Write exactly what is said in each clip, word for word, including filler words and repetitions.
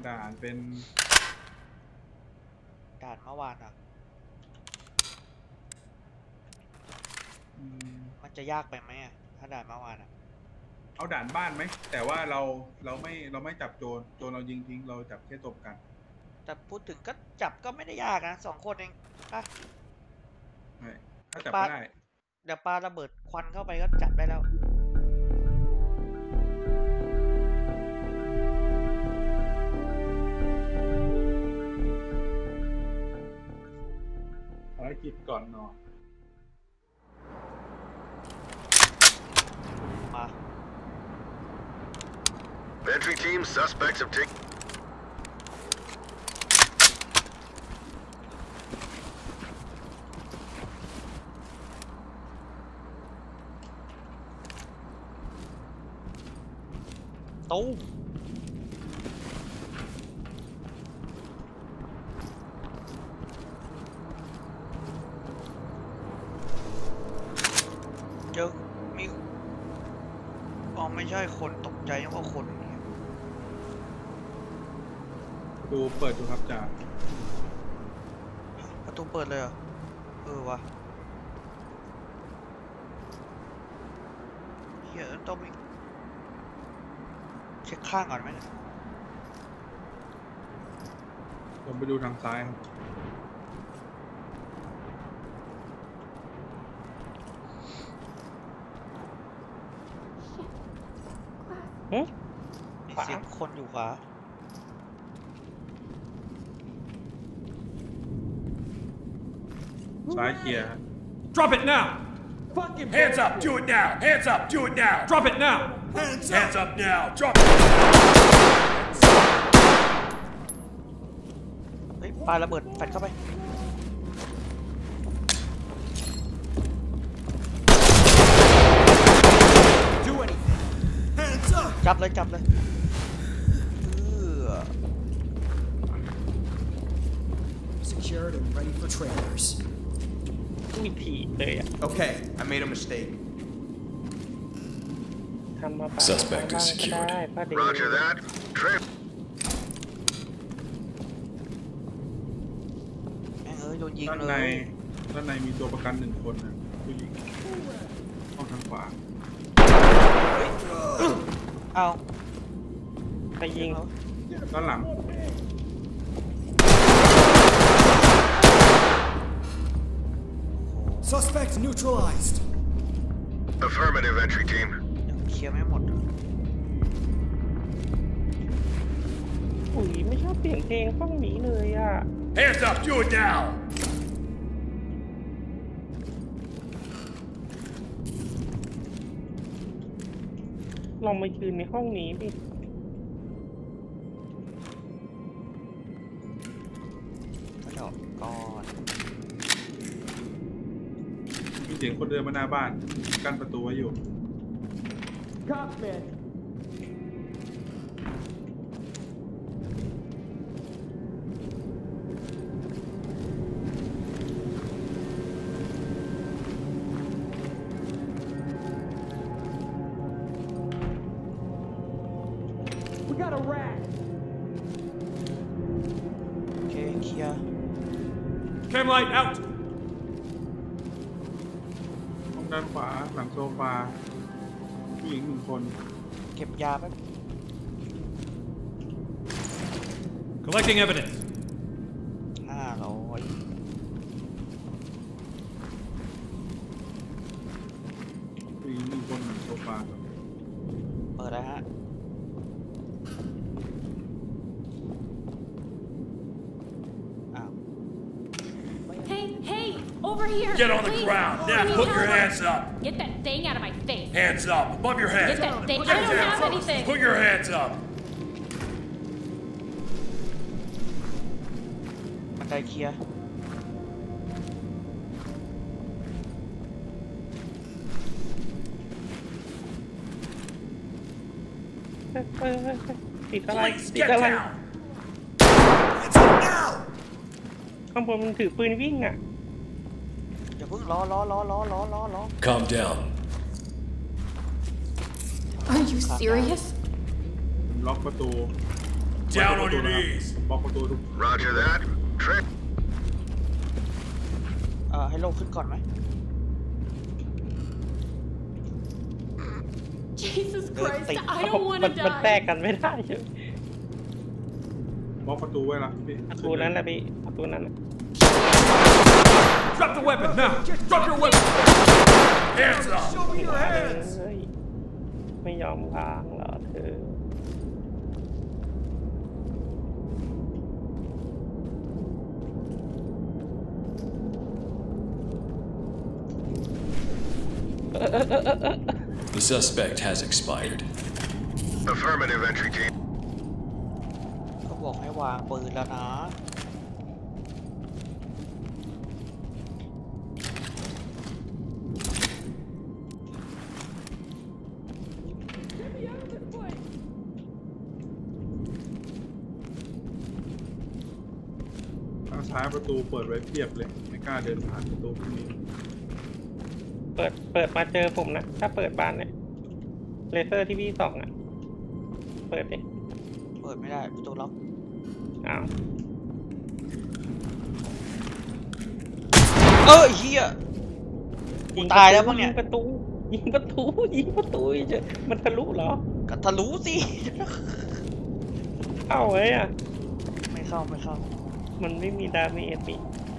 ด่านเป็นด่านเมื่อวานอ่ะมันจะยากไปไหมอ่ะถ้าด่านเมื่อวานอ่ะเอาด่านบ้านไหมแต่ว่าเราเราไม่เราไม่จับโจรโจรเรายิงทิ้งเราจับแค่ศพกันแต่พูดถึงก็จับก็ไม่ได้ยากนะสองคนเองป่ะถ้าจับไม่ได้เดี๋ยวปาระเบิดควันเข้าไปก็จับได้แล้วภารกิจก่อนนอนมา Entry team suspects have taken ตู้เจอมีอ๋อไม่ใช่คนตกใจว่าคนประตูเปิดดูครับจ่าประตูเปิดเลยเหรอเออวะเฮียต้องมีเช็คข้างก่อนไหมผมไปดูทางซ้ายครับมีเสียงคนอยู่ขวาซ้ายเคลียร์ Drop it now Hands up do it now Hands up do it now Drop it now Hands up Hands up now Drop it เฮ้ยปาระเบิดแฟนเข้าไปจับเลยจับเลยเออ Secured and ready for trailers มีผีเลยอ่ะ Okay I made a mistake ทำมาปะ Suspect is secured Roger that Trail เอ้ยโดนยิงด้านเลในยด้านในมีตัวประกันหนึ่งคนนะผู้หญิงห้องทางขวาเอาไปยิงด้านหลัง Suspect neutralized Affirmative entry team ยังเคลียร์ไม่หมดอุ้ยไม่ชอบเสียงเพลงห้องนี้เลยอ่ะ Hands up do it now ลองมายืนในห้องนี้ดิก็เดี๋ยวก่อนมีเสียงคนเดินมาหน้าบ้านกั้นประตูไว้อยู่ Cockpit got a rat โอเคเคลียร์ Cam light out ห้องด้านขวาหลังโซฟาผู้หญิงหนึ่งคนเก็บยาแป๊บ Collecting evidence ห้าร้อยผู้หญิงหนึ่งคนหลังโซฟาเปิดแล้วฮะ Over here! Get on the please. ground! Now put your hands up! Get that thing out of my face! Hands up! Above your head! Get that thing! Put I your don't hands have up. anything! Put your hands up! บันไดเคลียร์เฮ้ยเฮ้ยติดอะไรติดอะไรข้างบนมันถือปืนวิ่งอ่ะอย่าเพิ่งล้อล้อล้อล้อล้อล้อล้อ Calm down Are you serious ล็อกประตู Down on your knees. บล็อกประตูทุก Roger that. Trip. เอ่อให้โลกขึ้นก่อนไหม Jesus Christ, Think. I don't want มั to นมันแตก die. กันไม่ได้ใช่ไหมบล็อกประตูไว้ละพี่ประตูนั้นแหละพี่ประตูนั้นน่ะ Drop the weapon now. Drop your weapon. Hands up. เฮ้ยไม่ยอมวางเหรอเธอ The suspect has expired. Affirmative, entry team. ก็บอกให้วางปืนแล้วนะทางซ้ายประตูเปิดไว้เพียบเลยไม่กล้าเดินผ่านประตูพวกนี้เปิดเปิดมาเจอผมนะถ้าเปิดบ้านเนี่ยเลเซอร์ที่พี่ส่องอ่ะเปิดดิเปิดไม่ได้ประตูล็อกอ้าวเออเฮียกูตายแล้วมั้งเนี่ยยิงประตูยิงประตูยิงประตูเฉยมันทะลุเหรอก็ทะลุสิเข้าไว้อ่ะไม่เข้าไม่เข้ามันไม่มีดาเมจนี่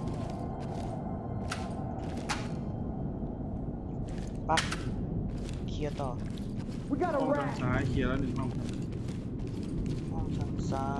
ปะเคลียร์ต่อ We got ห้ a องทาง rat. ซ้ายเคลียร์แล้วหนึ่งห้องห้องทางซ้าย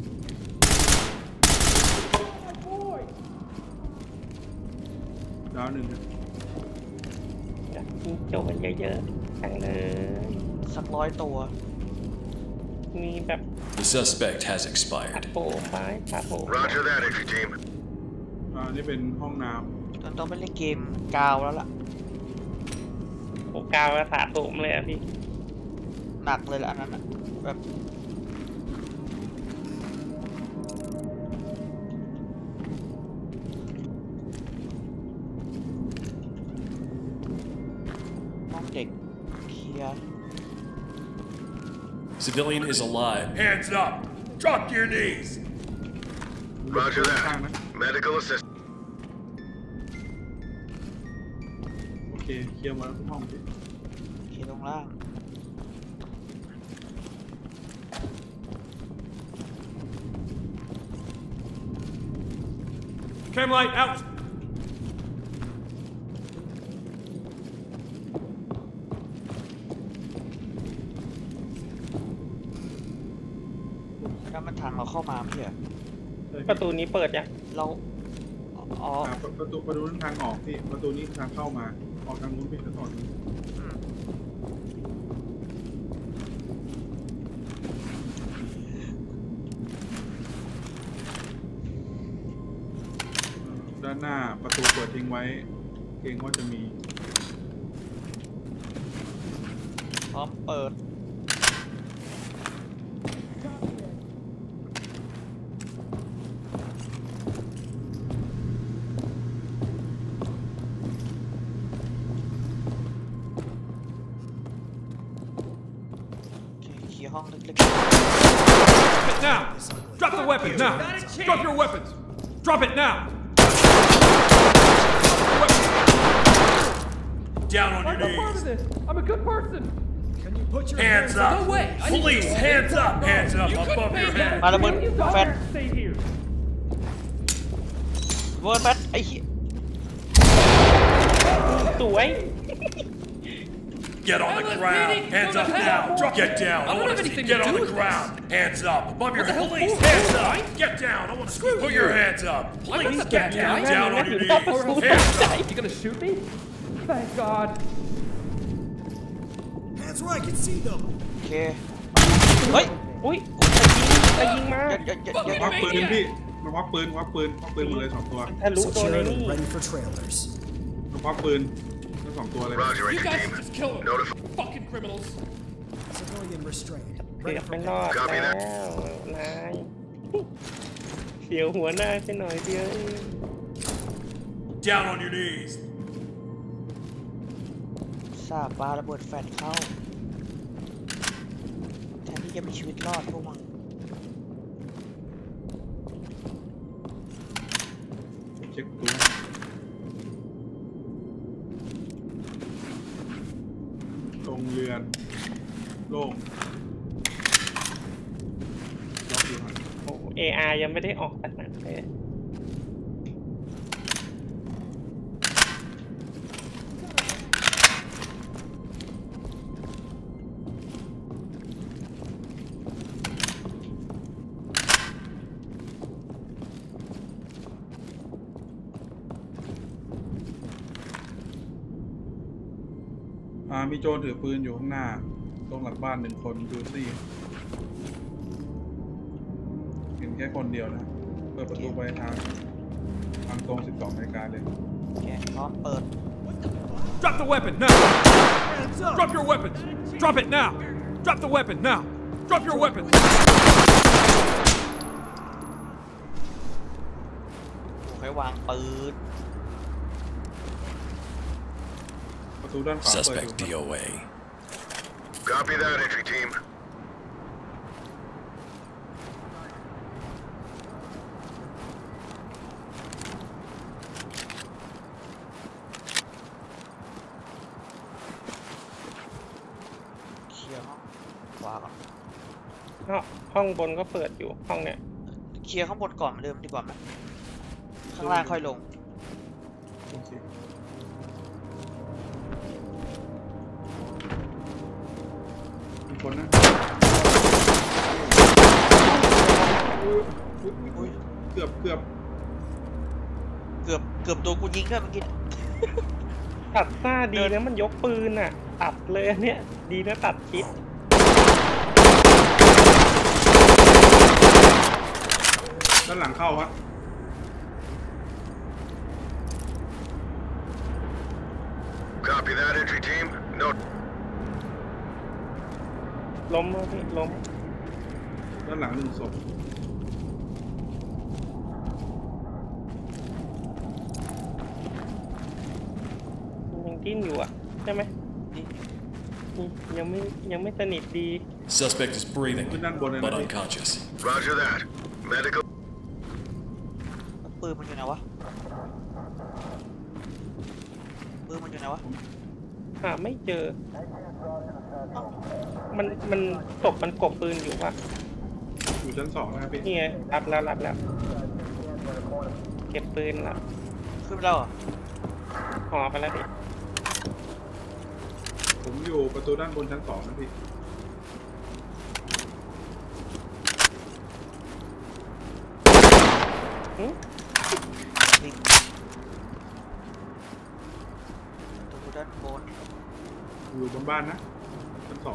ดาวหนึ่งนะอยากยิงโจรเยอะๆทั้งเลยสักร้อยตัวมีแบบ The suspect has ผัด expired. โผล่ไม้ผัดโผล่ Roger that, entry team. อ่านี่เป็นห้องน้ตอนต้องไปเล่นเกมกาวแล้วล่ะโอกาวกระถาโถมเลยอะพี่หนักเลยละอันนั้นอะแบบห้องเด็กเคลียร์ Civilian is alive. Hands up. Drop to your knees. ำ Roger ข้างๆนะ that. Medical assist. โอเคเคลียร์หมาแล้วทุกห้องพี่เคลียร์ตรงล่าง Cam light out. แล้วมันทางเราเข้ามาไม่ใช่เหรอใช่ประตูนี้เปิดยังเราอ๋ออ่าประตูประตูนั้นทางออกพี่ประตูนี้ทางเข้ามาออกทางนู้นพี่แล้วก่อนอืมด้านหน้าประตูเปิดทิ้งไว้เกรงว่าจะมีพร้อมเปิด เคลียร์ห้องเล็ก Drop it now. Drop the weapon now. Drop your weapons. Drop it now. Down on your knees. I'm a good person. Can you put your Hands up. Police, hands up. Hands up above your ๆ head. มาระเบิดแฟน Stay here. เวิร์ดแฟนไอ้เหี้ยสวย Get on the ground. Hands up now. Drop. Get down. I want to see. Get on the ground. Hands up above your head. Police, hands up. Get down. I want to see. Put your hands up. Please get down. Down on your knees. Hands up. You gonna shoot me? Thank God. Hands where I can see them. โอเค เฮ้ยอุ้ยใครยิงมาอย่าอย่าอย่าอย่าควักปืนพี่มันควักปืนควักปืนควักปืนหมดเลยสองตัวทะลุโดน Secured ไอ้ and นี่ ready for trailers. มันควักปืนทั้งสองตัวเลย Roger, entry team. kill him. Notify. Fucking criminals. Civilian restrained. เกือ Ready บ for ไม่รอด Copy แล้ that. วนายเสียวหัวหน้าแค่หน่อยเดียวเอง Down on your knees. ซาปาระเบิดแฟนเข้าแทนที่จะมีชีวิตรอดพวกมึงเช็คตู้ตรงเรือนโล่งล็อกอยู่ครับโอ้ เอ อาร์ ยังไม่ได้ออกจากหนังเลยอ่ามีโจรถือปืนอยู่ข้างหน้าตรงหลังบ้านหนึ่งคนดูซี่เห็นแค่คนเดียวนะเปิดประตูไปทางทางตรงสิบสองนาฬิกาเลยโอเคพร้อมเปิด Drop the weapon now! Drop your weapons! Drop it now! Drop the weapon now! Drop your weapon! ถูกให้วางปืนประตูด้านขวาเปิดอยู่ Suspect ครับดี โอ เอ. Copy that, entry team. เคลียร์ห้องขวาก่อนห้องห้องบนก็เปิดอยู่ห้องเนี้ยเคลียร์ข้างบนก่อนเหมือนเดิมดีกว่าไหมข้างล่างค่อยลงโอเคมีคนนะอุ๊ยอุ๊ยอุ๊ยเกือบเกือบเกือบเกือบโดนกูยิงด้วยเมื่อกี้ตัดหน้าดีนะมันยกปืนอ่ะ ตัดเลยอันเนี้ยดีนะตัดคิดด้านหลังเข้าฮะ Copy that, entry team. No. ล้มแล้วพี่ล้มด้านหลังหนึ่งศพยังดิ้นอยู่อ่ะใช่ไหมอืมยังไม่ยังไม่สนิทดี Suspect is breathing, ขึ้นด้านบนเลย but นะพี่ unconscious. Roger that. Medical. ปืนมันอยู่ไหนวะปืนมันอยู่ไหนวะหาไม่เจอ มันมันศพมันกบปืนอยู่ป่ะอยู่ชั้นสองนะครับพี่นี่ไงรับแล้วรับแล้ว เก็บปืนแล้วขึ้นไปแล้วเหรอห่อไปแล้วพี่ผมอยู่ประตูด้านบนชั้นสองนะพี่หึวิ่งตัวด้านบนอยู่บนบ้านนะชั้นสอง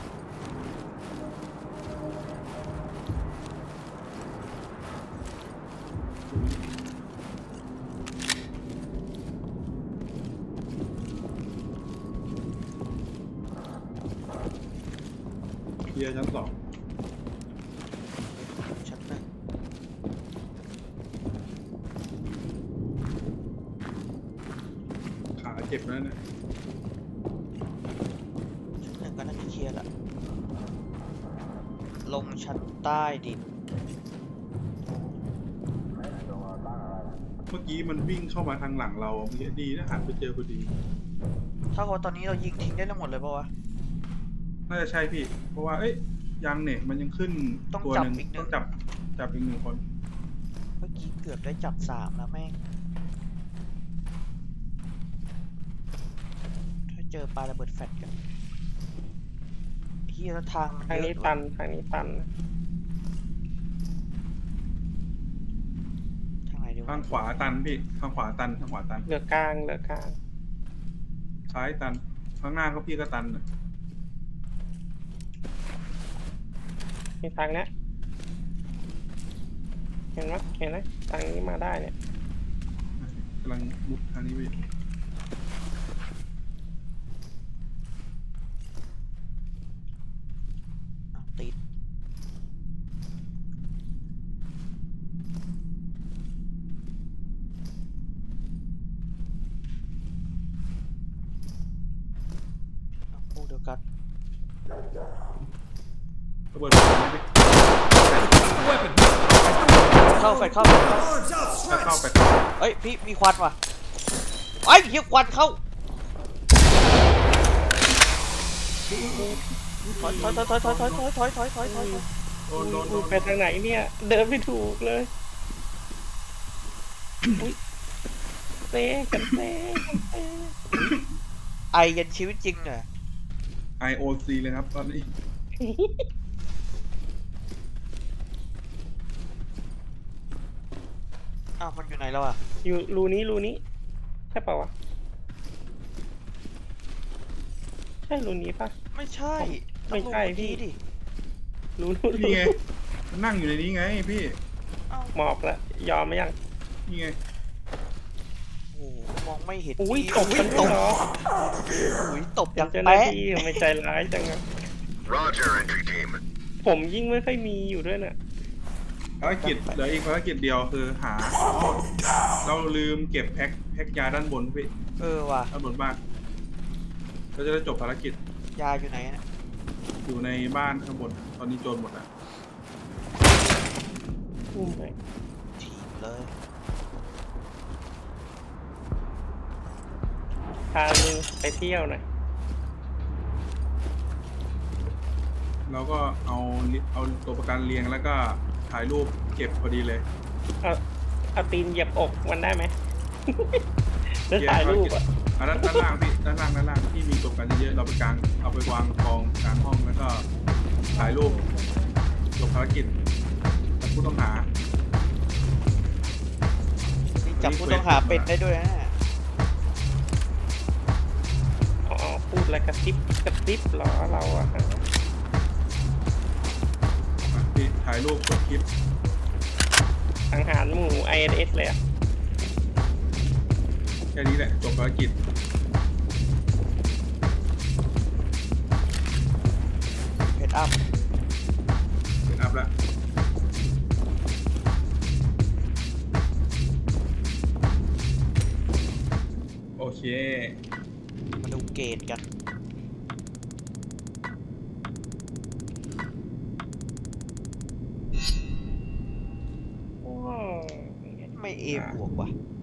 เคลียร์ชั้นสองชั้นหนึ่งขาเจ็บแล้วเนี่ยชั้นหนึ่งก็น่าจะเคลียร์ละลงชั้นใต้ดินเมื่อกี้มันวิ่งเข้ามาทางหลังเราเมื่อกี้ดีนะหันไปเจอพอดีถ้าว่าตอนนี้เรายิงทิ้งได้ทั้งหมดเลยป่าวะน่าจะใช่พี่ เพราะว่าเอ้ยยังเนี่ยมันยังขึ้นต้องตัวจับหนึ่งอีกหนึ่งต้องจับจับอีกหนึ่งคนเมื่อกี้เกือบได้จับสามแล้วแม่ง ถ้าเจอปลาระเบิดแฟลชกันที่แล้วทางมันทางเยนี้อะตันทางนี้ตันทางไหนดีวะทางขวาตันพี่ทางขวาตันทางขวาตันเหลือกลางเหลือกลางซ้ายตันข้างหน้าก็พี่ก็ตันน่ะมีทางเนี้ยเห็นไหมเห็นไหมทางนี้มาได้เนี่ยกำลังมุดทางนี้พี่อ้าวติดอ้าวพูดเดียวกันระเบิดไฟไหมพี่ Weapon! เข้าเข้าแฟดเข้าแฟดเข้าไปเข้าไปเข้าเฮ้ยพี่มีควันว่ะไอ้เหี้ยควันเข้าถอยถอยถอยถอยถอยถอยถอยถอยถอยถอยถอยโดนโดนโดนไปทางไหนเนี่ยเดินไม่ถูกเลยอุ๊ยเซ่กันเซ่กันเซ่ไอยันชีวิตจริงเนี่ยไอโอซีเลยครับตอนนี้อ้าวมันอยู่ไหนแล้วอ่ะอยู่รูนี้รูนี้ใช่เปล่าวะใช่รูนี้ปะไม่ใช่ไม่ใช่ต้องดูพี่เมื่อกี้ดิรูนู้นนี่ไงมันนั่งอยู่ในนี้ไงพี่อ้าวหมอบละยอมไหมยังนี่ไงโอ้โหมองไม่เห็นอุ้ยพี่ตบกันตด้วยบเหรออุ้ยตบอย่างเจ้าหน้าแป๊ะที่ทำไมใจร้ายจังอะ Roger, entry team. ผมยิ่งไม่ค่อยมีอยู่ด้วยน่ะภารกิจเหลืออีกภารกิจเดียวคือหาอ๋อเราลืมเก็บแพ็คแพ็คยาด้านบนพี่เออว่ะด้านบนบ้านเราจะได้จบภารกิจยาอยู่ไหนเนี่ยอยู่ในบ้านข้างบนตอนนี้โจรหมดแล้วอุ้มไปถีบเลยพาลุงไปเที่ยวหน่อยเราก็เอาเอาตัวประกันเรียงแล้วก็ถ่ายรูปเก็บพอดีเลยเอาเอาตีนเหยียบอกมันได้ไหม แล้วถ่ายรูปอ่ะอ่ะด้านด้านล่างพี่ด้านล่างด้านล่างที่มีตัวประกันเยอะๆเราไปกางเอาไปวางกองกลางห้องแล้วก็ถ่ายรูปจบภารกิจกับผู้ต้องหานี่จับผู้ต้องหาเป็นได้ด้วยนะอ๋อพูดอะไรกระซิบกระซิบเหรอเราอะฮะอ่ะพี่ถ่ายรูปจบคลิปสังหารหมู่ ไอ เอ็น เอส เลยอะแค่นี้แหละจบภารกิจเพชรอัพเสร็จอัพแล้วโอเคมาดูเกตกันว้าวไม่เอบวกว่ะ